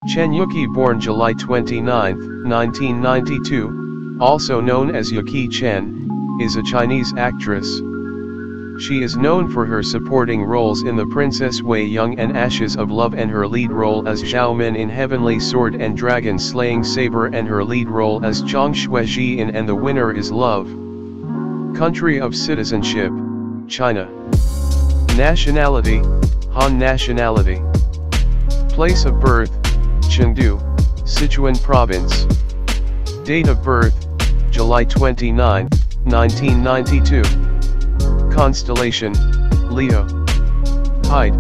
Chen Yuqi, born July 29, 1992, also known as Yukee Chen, is a Chinese actress. She is known for her supporting roles in The Princess Weiyoung and Ashes of Love, and her lead role as Zhao Min in Heavenly Sword and Dragon Slaying Sabre, and her lead role as Chong Xue Zhi in And the Winner is Love. Country of citizenship, China. Nationality, Han nationality. Place of birth, Chengdu, Sichuan province. Date of birth, July 29, 1992. Constellation, Leo. Height,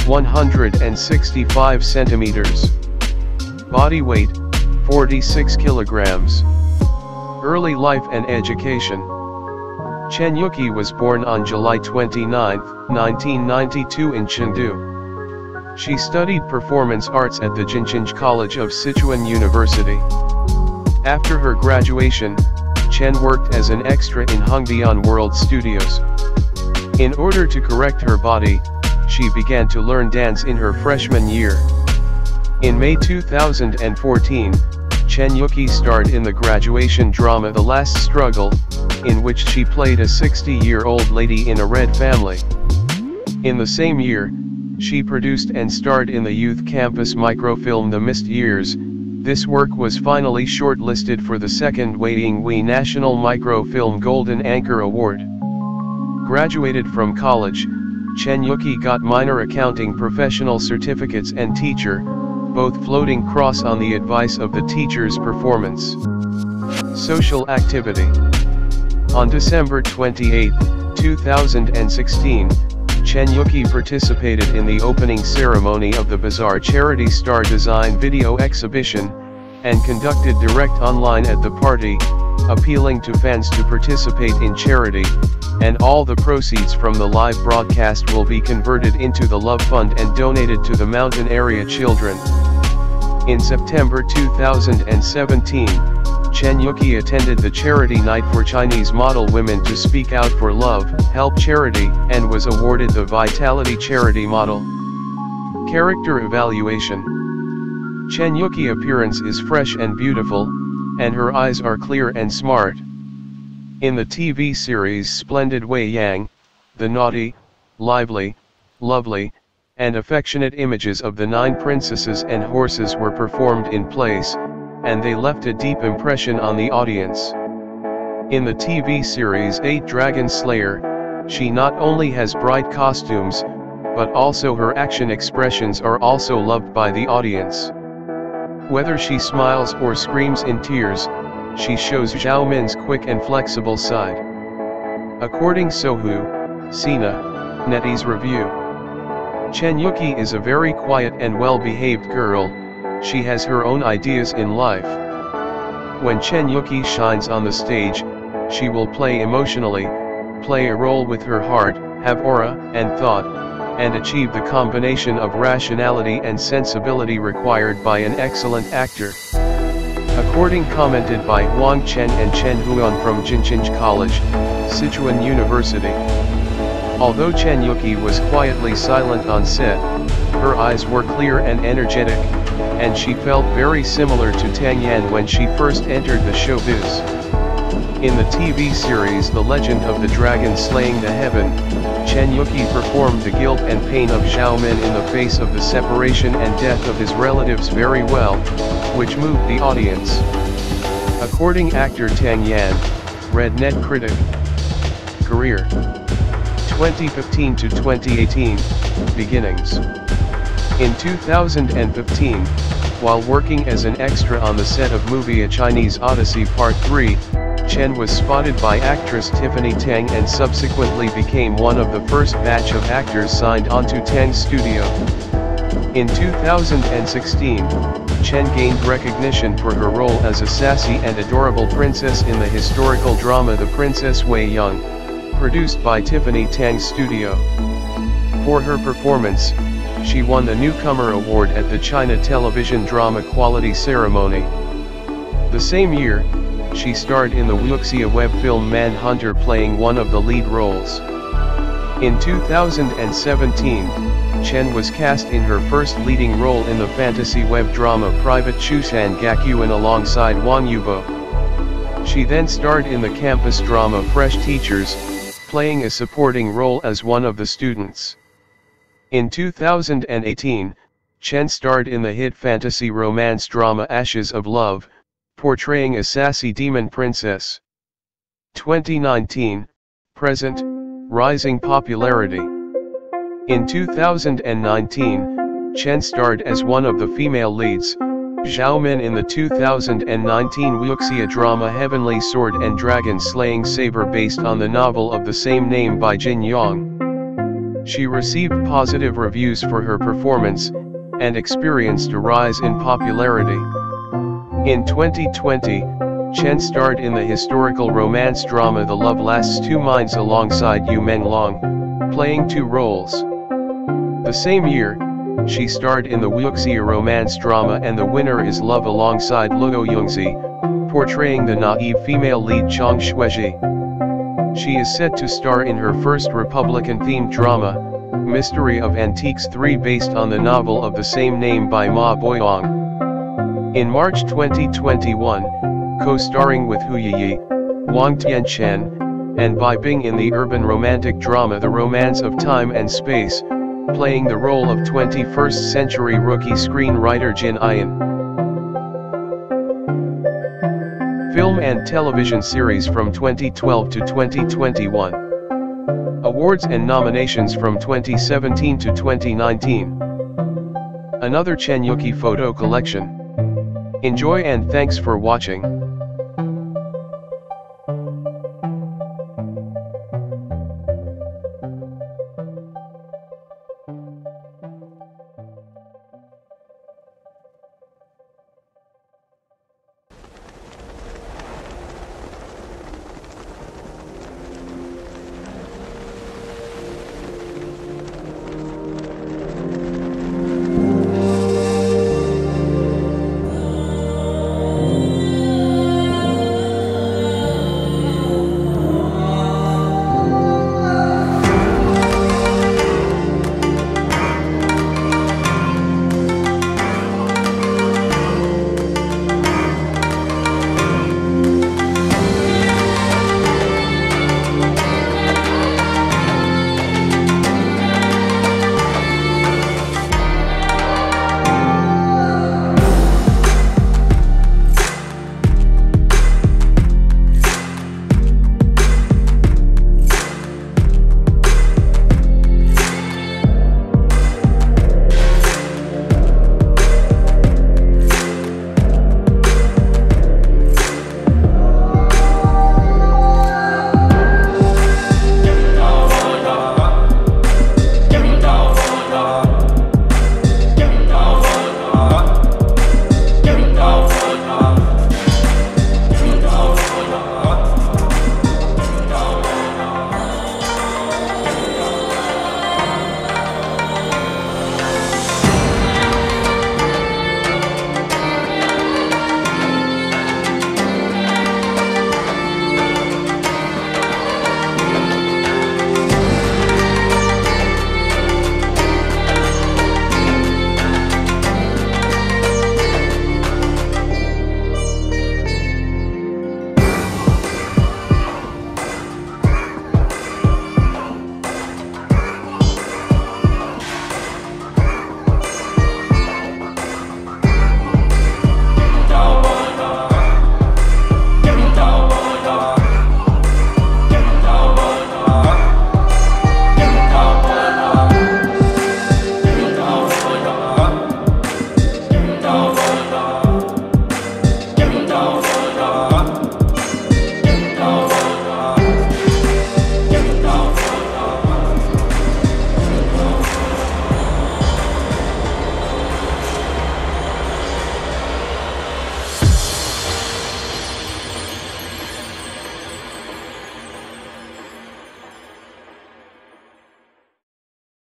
165 centimeters. Body weight, 46 kilograms. Early life and education. Chen Yuqi was born on July 29, 1992 in Chengdu. She studied performance arts at the Jinshan College of Sichuan University. After her graduation, Chen worked as an extra in Hongdian World Studios. In order to correct her body, she began to learn dance in her freshman year. In May 2014, Chen Yuqi starred in the graduation drama The Last Struggle, in which she played a 60-year-old lady in a red family. In the same year, she produced and starred in the youth campus microfilm The Missed Years. This work was finally shortlisted for the second Weiyoung National Microfilm Golden Anchor Award. Graduated from college, Chen Yuqi got minor accounting professional certificates and teacher, both floating cross on the advice of the teacher's performance. Social activity. On December 28, 2016, Chen Yuqi participated in the opening ceremony of the Bazaar Charity Star Design video exhibition, and conducted direct online at the party, appealing to fans to participate in charity, and all the proceeds from the live broadcast will be converted into the Love Fund and donated to the mountain area children. In September 2017, Chen Yuqi attended the charity night for Chinese model women to speak out for love, help charity, and was awarded the Vitality Charity Model. Character evaluation. Chen Yuqi appearance is fresh and beautiful, and her eyes are clear and smart. In the TV series Splendid Weiyoung, the naughty, lively, lovely, and affectionate images of the 9 princesses and horses were performed in place, and they left a deep impression on the audience. In the TV series 8 Dragon Slayer, she not only has bright costumes, but also her action expressions are also loved by the audience. Whether she smiles or screams in tears, she shows Zhao Min's quick and flexible side. According Sohu, Sina, Netty's review. Chen Yuqi is a very quiet and well-behaved girl. She has her own ideas in life. When Chen Yuqi shines on the stage, she will play emotionally, play a role with her heart, have aura and thought, and achieve the combination of rationality and sensibility required by an excellent actor. According commented by Huang Chen and Chen Huan from Jinshan College, Sichuan University. Although Chen Yuqi was quietly silent on set, her eyes were clear and energetic, and she felt very similar to Tang Yan when she first entered the showbiz. In the TV series The Legend of the Dragon Slaying the Heaven, Chen Yuqi performed the guilt and pain of Zhao Min in the face of the separation and death of his relatives very well, which moved the audience. According actor Tang Yan, RedNet critic. Career 2015 to 2018, beginnings. In 2015, while working as an extra on the set of movie A Chinese Odyssey Part 3, Chen was spotted by actress Tiffany Tang and subsequently became one of the first batch of actors signed onto Tang's studio. In 2016, Chen gained recognition for her role as a sassy and adorable princess in the historical drama The Princess Weiyoung, produced by Tiffany Tang's studio. For her performance, she won the Newcomer Award at the China Television Drama Quality Ceremony. The same year, she starred in the wuxia web film Manhunter, playing one of the lead roles. In 2017, Chen was cast in her first leading role in the fantasy web drama Private Chusan Gakuan alongside Wang Yubo. She then starred in the campus drama Fresh Teachers, playing a supporting role as one of the students. In 2018, Chen starred in the hit fantasy romance drama Ashes of Love, portraying a sassy demon princess. 2019, present, rising popularity. In 2019, Chen starred as one of the female leads, Zhao Min, in the 2019 wuxia drama Heavenly Sword and Dragon Slaying Sabre based on the novel of the same name by Jin Yang. She received positive reviews for her performance, and experienced a rise in popularity. In 2020, Chen starred in the historical romance drama The Love Lasts Two Minds alongside Yu Menglong, playing two roles. The same year, she starred in the wuxia romance drama And the Winner is Love alongside Luo Yongzi, portraying the naive female lead Chong Xue Zhi. She is set to star in her first Republican-themed drama, Mystery of Antiques 3 based on the novel of the same name by Ma Weiyoung. In March 2021, co-starring with Hu Yiyi, Wang Tianchen, and Bai Bing in the urban romantic drama The Romance of Time and Space, playing the role of 21st century rookie screenwriter Jin Ayan. Film and television series from 2012 to 2021. Awards and nominations from 2017 to 2019. Another Chen Yuqi photo collection. Enjoy and thanks for watching.